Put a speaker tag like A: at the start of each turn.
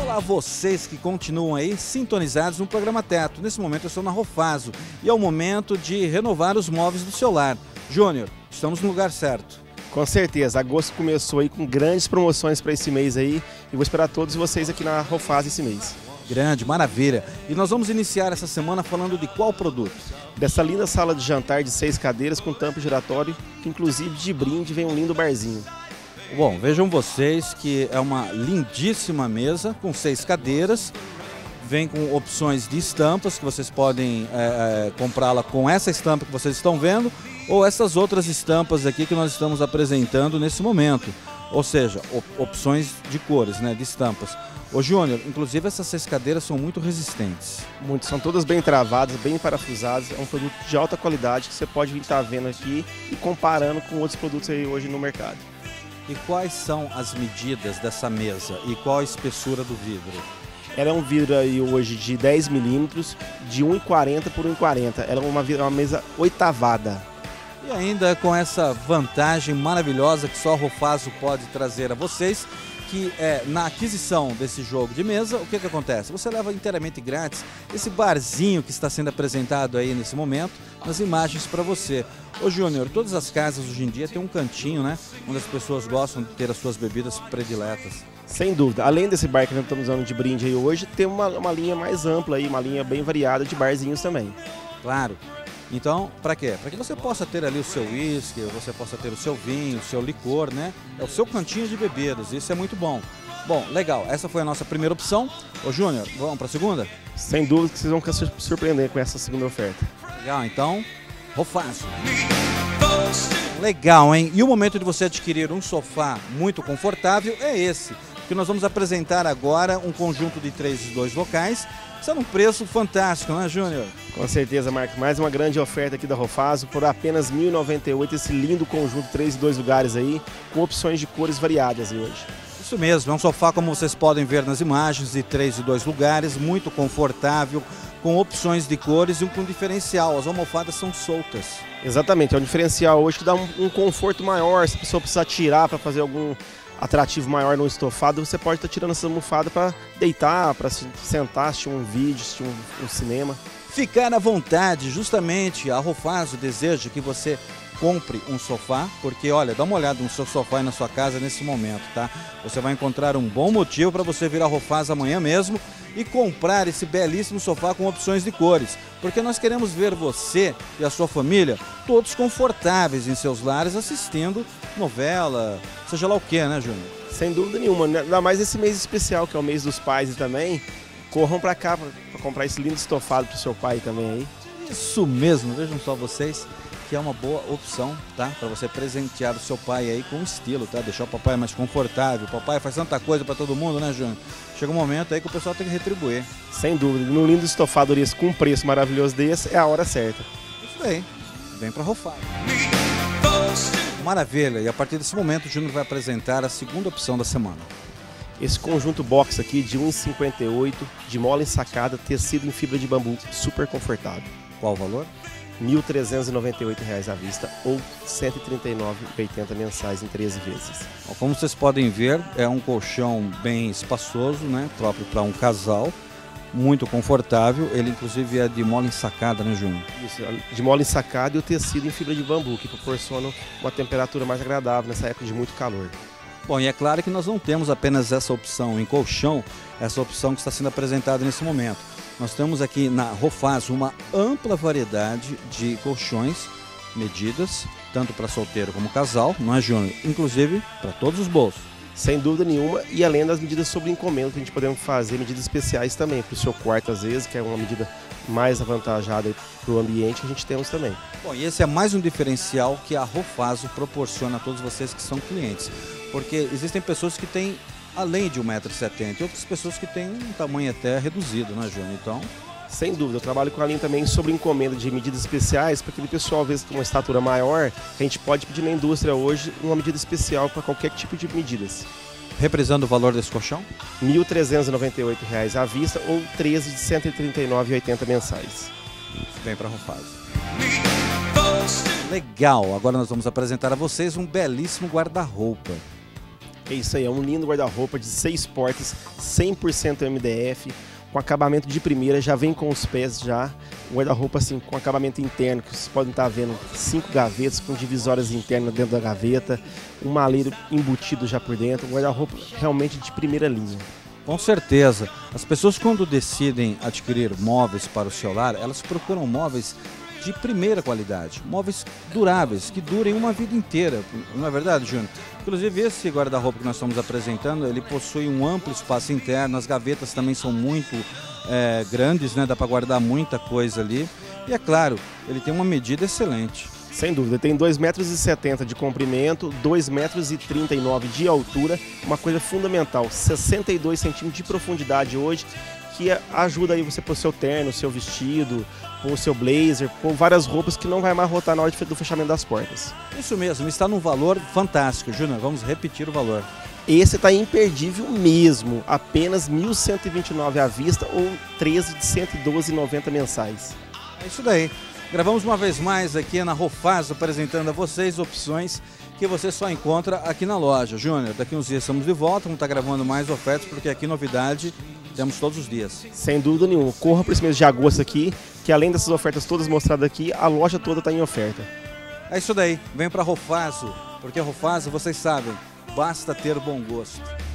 A: Olá a vocês que continuam aí sintonizados no programa Teto. Nesse momento eu estou na Rofazo e é o momento de renovar os móveis do seu lar. Júnior, estamos no lugar certo.
B: Com certeza, agosto começou aí com grandes promoções para esse mês aí e vou esperar todos vocês aqui na Rofazo esse mês.
A: Grande, maravilha. E nós vamos iniciar essa semana falando de qual produto?
B: Dessa linda sala de jantar de 6 cadeiras com tampo giratório, que inclusive de brinde vem um lindo barzinho.
A: Bom, vejam vocês que é uma lindíssima mesa com 6 cadeiras. Vem com opções de estampas que vocês podem comprá-la com essa estampa que vocês estão vendo ou essas outras estampas aqui que nós estamos apresentando nesse momento. Ou seja, opções de cores, né, de estampas. Ô Júnior, inclusive essas 6 cadeiras são muito resistentes.
B: Muito, são todas bem travadas, bem parafusadas. É um produto de alta qualidade que você pode vir estar vendo aqui e comparando com outros produtos aí hoje no mercado.
A: E quais são as medidas dessa mesa e qual a espessura do vidro?
B: Ela é um vidro aí hoje de 10 milímetros, de 1,40 por 1,40. Ela é uma mesa oitavada.
A: E ainda com essa vantagem maravilhosa que só a Rofazo pode trazer a vocês, que é na aquisição desse jogo de mesa, o que acontece? Você leva inteiramente grátis esse barzinho que está sendo apresentado aí nesse momento, nas imagens para você. Ô Júnior, todas as casas hoje em dia tem um cantinho, né? Onde as pessoas gostam de ter as suas bebidas prediletas.
B: Sem dúvida. Além desse bar que nós estamos usando de brinde aí hoje, tem uma linha mais ampla aí, uma linha bem variada de barzinhos também.
A: Claro. Então, para quê? Para que você possa ter ali o seu uísque, você possa ter o seu vinho, o seu licor, né? É o seu cantinho de bebidas, isso é muito bom. Bom, legal, essa foi a nossa primeira opção. Ô Júnior, vamos para a segunda?
B: Sem dúvida que vocês vão se surpreender com essa segunda oferta.
A: Legal, então, Rofazo. Legal, hein? E o momento de você adquirir um sofá muito confortável é esse, que nós vamos apresentar agora um conjunto de 3 e 2 locais. Isso é um preço fantástico, né, Júnior?
B: Com certeza, Marcos. Mais uma grande oferta aqui da Rofazo por apenas R$ 1.098, esse lindo conjunto 3 e 2 lugares aí, com opções de cores variadas aí hoje.
A: Isso mesmo, é um sofá como vocês podem ver nas imagens, de 3 e 2 lugares, muito confortável, com opções de cores e com diferencial, as almofadas são soltas.
B: Exatamente, é um diferencial hoje que dá um conforto maior, se a pessoa precisar tirar para fazer algum atrativo maior no estofado, você pode estar tirando essa almofada para deitar, para sentar, assistir um vídeo, assistir um cinema.
A: Ficar à vontade, justamente a Rofazo deseja que você compre um sofá, porque olha, dá uma olhada no seu sofá e na sua casa nesse momento, tá? Você vai encontrar um bom motivo para você vir à Rofazo amanhã mesmo e comprar esse belíssimo sofá com opções de cores, porque nós queremos ver você e a sua família todos confortáveis em seus lares assistindo novela, seja lá o que, né, Júnior?
B: Sem dúvida nenhuma, ainda mais esse mês especial que é o mês dos pais e também, corram para cá para comprar esse lindo estofado para o seu pai também aí.
A: Isso mesmo, vejam só vocês que é uma boa opção, tá? Para você presentear o seu pai aí com estilo, tá? Deixar o papai mais confortável. O papai faz tanta coisa para todo mundo, né, Júnior? Chega um momento aí que o pessoal tem que retribuir.
B: Sem dúvida, no lindo estofado desse com um preço maravilhoso desse, é a hora certa.
A: Isso aí, vem para Rofazo. Maravilha, e a partir desse momento o Júnior vai apresentar a segunda opção da semana.
B: Esse conjunto box aqui de 1,58, de mola ensacada, tecido em fibra de bambu, super confortável.
A: Qual o valor?
B: R$ 1.398 à vista ou R$ 139,80 mensais em 13 vezes.
A: Como vocês podem ver, é um colchão bem espaçoso, né? Próprio para um casal, muito confortável. Ele inclusive é de mola ensacada, né, Júnior?
B: Isso, de mola ensacada e o tecido em fibra de bambu, que proporciona uma temperatura mais agradável nessa época de muito calor.
A: Bom, e é claro que nós não temos apenas essa opção em colchão, essa opção que está sendo apresentada nesse momento. Nós temos aqui na Rofazo uma ampla variedade de colchões, medidas, tanto para solteiro como casal, não é, Júnior? Inclusive para todos os bolsos.
B: Sem dúvida nenhuma, e além das medidas sobre encomenda, que a gente podemos fazer medidas especiais também, para o seu quarto às vezes, que é uma medida mais avantajada para o ambiente, a gente temos também.
A: Bom, e esse é mais um diferencial que a Rofazo proporciona a todos vocês que são clientes, porque existem pessoas que têm além de 1,70 m e outras pessoas que têm um tamanho até reduzido, né, Júnior? Então,
B: sem dúvida, eu trabalho com a linha também sobre encomenda de medidas especiais, para aquele pessoal, às vezes, com uma estatura maior, a gente pode pedir na indústria hoje uma medida especial para qualquer tipo de medidas.
A: Represando o valor desse colchão?
B: R$ 1.398 à vista ou 13 de R$ 139,80 mensais.
A: Vem para a Rofazo. Legal, agora nós vamos apresentar a vocês um belíssimo guarda-roupa.
B: É isso aí, é um lindo guarda-roupa de 6 portas, 100% MDF, com acabamento de primeira, já vem com os pés já. Um guarda-roupa assim, com acabamento interno, que vocês podem estar vendo 5 gavetas com divisórias internas dentro da gaveta, um maleiro embutido já por dentro, um guarda-roupa realmente de primeira linha.
A: Com certeza. As pessoas, quando decidem adquirir móveis para o seu lar, elas procuram móveis de primeira qualidade, móveis duráveis, que durem uma vida inteira. Não é verdade, Júnior? Inclusive, esse guarda-roupa que nós estamos apresentando, ele possui um amplo espaço interno, as gavetas também são muito grandes, né? Dá para guardar muita coisa ali. E é claro, ele tem uma medida excelente.
B: Sem dúvida, tem 2,70 m de comprimento, 2,39 m de altura, uma coisa fundamental, 62 centímetros de profundidade hoje, que ajuda aí você pôr seu terno, seu vestido, pôr seu blazer, pôr várias roupas que não vai amarrotar na hora do fechamento das portas.
A: Isso mesmo, está num valor fantástico. Júnior, vamos repetir o valor.
B: Esse está imperdível mesmo, apenas R$ 1.129 à vista ou 13 de R$ 112,90 mensais.
A: É isso daí. Gravamos uma vez mais aqui na Rofazo, apresentando a vocês opções que você só encontra aqui na loja. Júnior, daqui uns dias estamos de volta, vamos estar gravando mais ofertas, porque aqui novidade temos todos os dias.
B: Sem dúvida nenhuma. Corra para esse mês de agosto aqui, que além dessas ofertas todas mostradas aqui, a loja toda está em oferta.
A: É isso daí. Venha para Rofazo, porque a Rofazo, vocês sabem, basta ter bom gosto.